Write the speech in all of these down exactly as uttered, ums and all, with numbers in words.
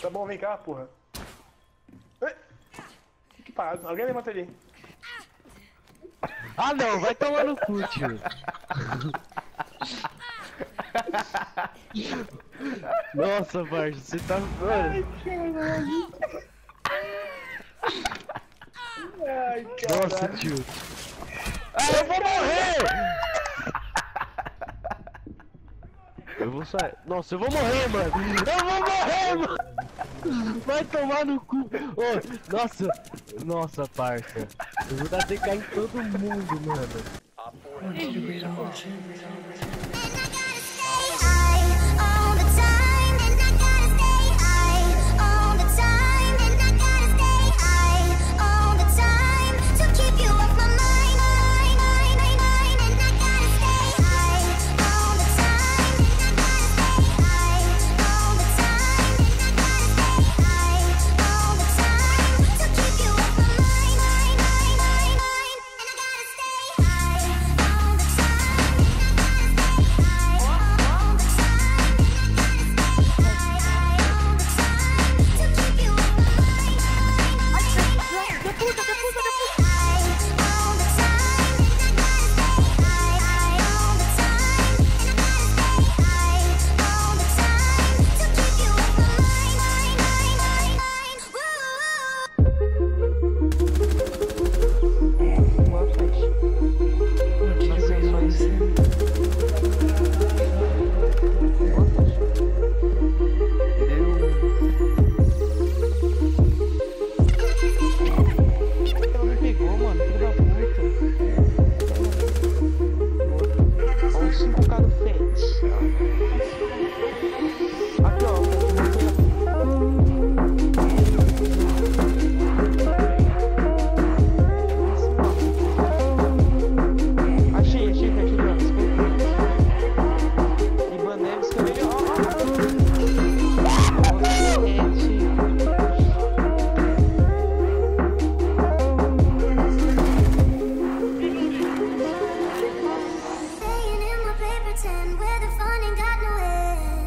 Tá bom, vem cá, porra. Fique parado, alguém levanta ali. Ah não, vai tomar no cu, tio. Nossa, parça, você tá... Ai, caralho. Ai, caralho. Nossa, tio. Ah, eu vou morrer! Eu vou sair. Nossa, eu vou morrer, mano! Eu vou morrer, mano! Vai tomar no cu! Oh, nossa! Nossa, parça! Eu vou dar T K em todo mundo, mano!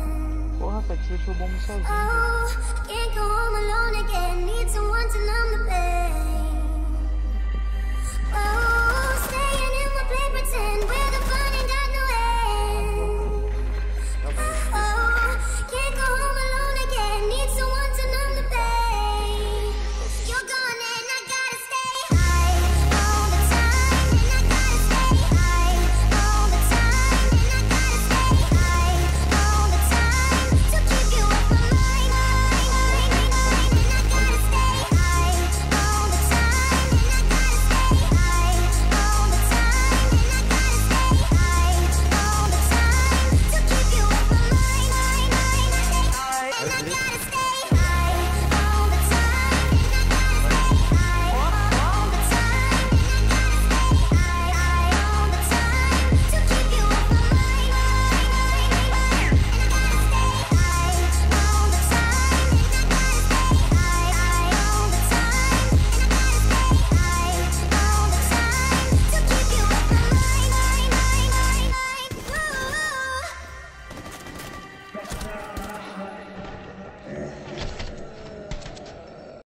Porra, Pex, você deixou o bombo sozinho. Oh, can't go home alone again. Need someone to numb the pain.